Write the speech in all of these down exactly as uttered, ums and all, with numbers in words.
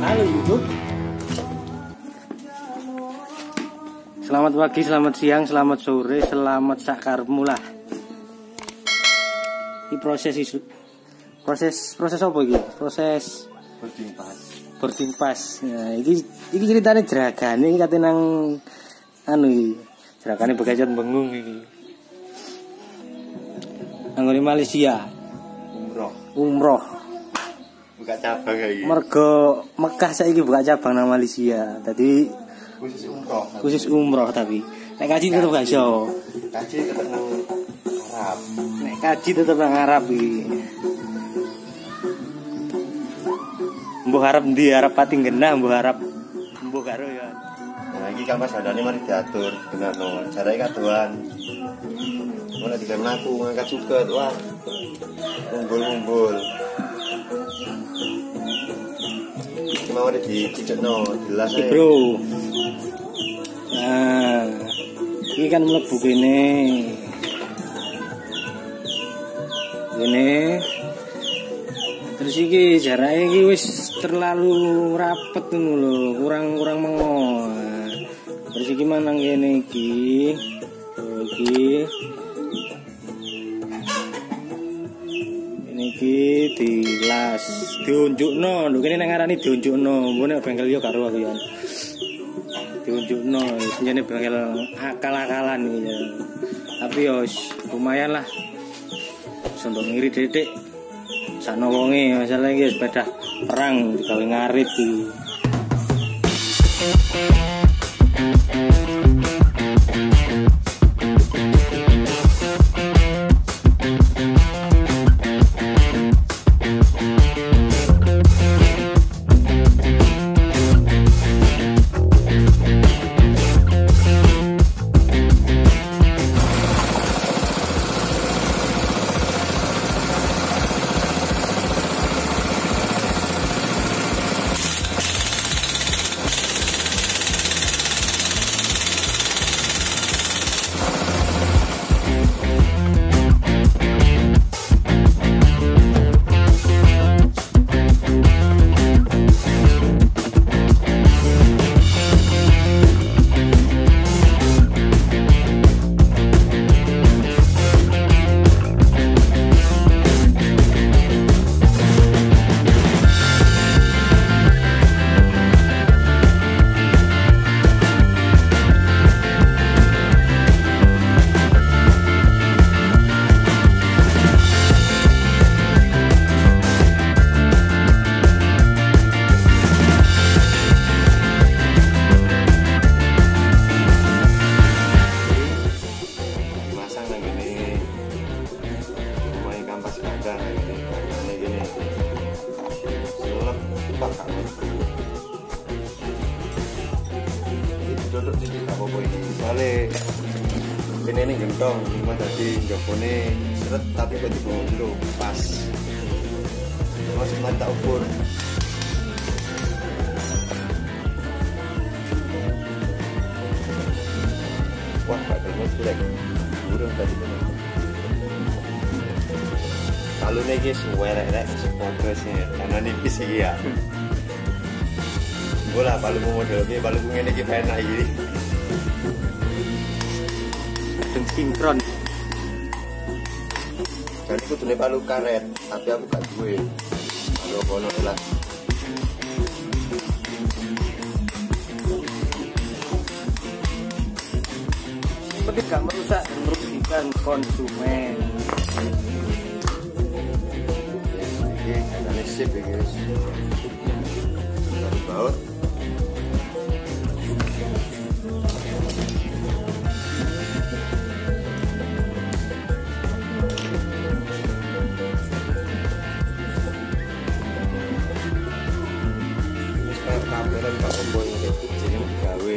Halo YouTube. Selamat pagi, selamat siang, selamat sore, selamat sakarmu lah. Ini proses isu. Proses proses apa iki? Proses boarding pass. Boarding pass. Nah, iki iki ceritane jeragane iki kate nang anu iki. Jeragane Bekajat Bengung iki. Nang Malaysia. Umroh. Umroh. Buka cabang iki. Mergo Mekah saiki buka cabang nang Malaysia. Dadi Khusus umroh. Khusus umroh tapi nek kaji tetep gak iso. Kaji tetep nang Arab. Nek kaji tetep nang Arab iki. Mbuh Arab ndi Arab pati genah mbuh Arab. Mbuh karo ya. Nah iki kan pas adane mari diatur benarno. Carane kadoan. Mulai digawe mlaku ngangkat suket. Wah. Ngumpul-ngumpul. Cuma udah dicicekno jelas ae. Bro. Nah, ini kan mlebu kene. Kene. Terus iki jarake iki wis terlalu rapet ngono lho, kurang-kurang mengo. Terus iki manang kene iki. Oh, iki. Ini iki dilas, diunjukno. Lho kene nang ngarani diunjukno. Mbok nek bengkel yo karo aku ya. Diunjukno jenenge bengkel akal-akalan iki ya. Tapi yo lumayan lah. Untuk ngiri detik. Sakno wonge masalah iki sepeda perang digawe ngarit iki. Duduk sini gak apa-apa ini. Soalnya ini ini gentong, cuma tadi jokone seret tapi kok dibawa dulu pas. Terus mata ukur. Wah, gak ada jelek. Burung tadi bener. Kalau ini suwerek-rek, progresnya karena nipis sih ya. Bola palu model ini palu ngene iki enak iki. Sing sinkron. Jadi kudune palu karet, tapi aku gak duwe. Palu kono kelas. Seperti gak merusak merugikan konsumen. Iki ana sip iki guys. Dari baut. Kamera Pak Ombo ini jadi gawe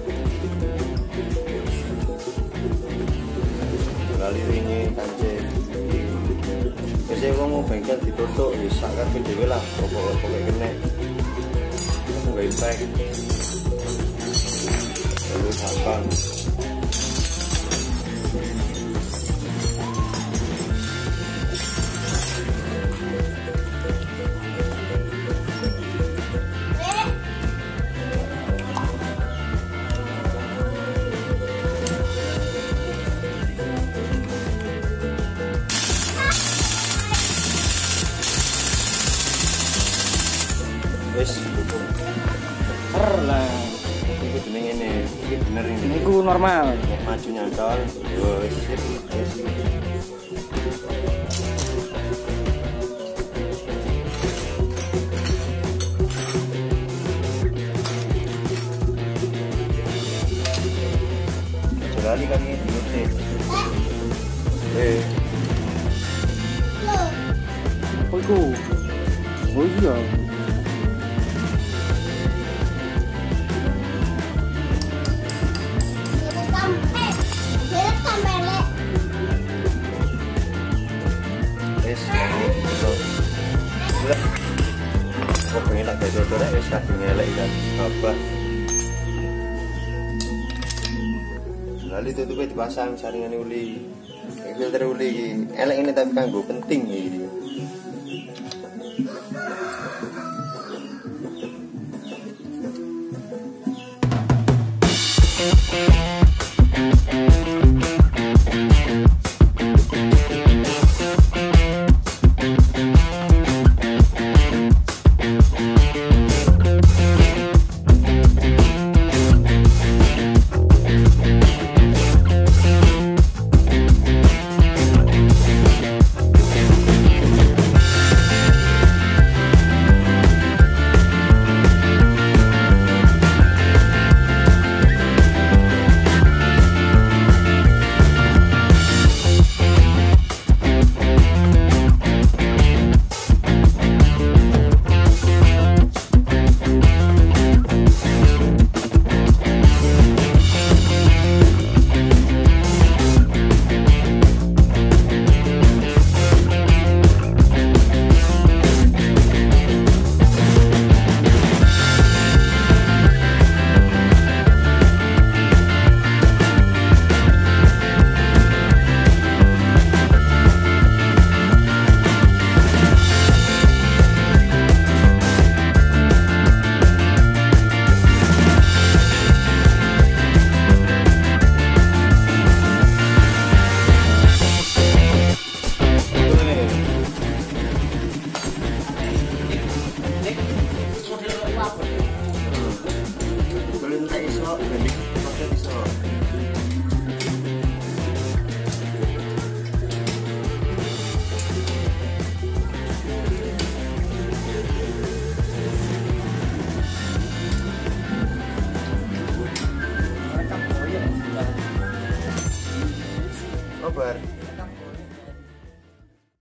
lali ringe kancing biasanya kalau mau bengkel ditutup bisa kan dhewe lah pokok-pokok kene nggak impact lalu gampang. wis dukung. Ser lah. Iku jeneng ngene, iki bener ini. Niku normal. Nek maju nyantol, yo wis sip. Wis. Lali kan ini dulu eh Apa iku? Oh iya. es so udah kok pengen tak kayak dodol ya es kadang ngelek kan apa lalu tutupnya dipasang saringan uli filter uli elek ini tapi kanggo penting gitu. Kabar.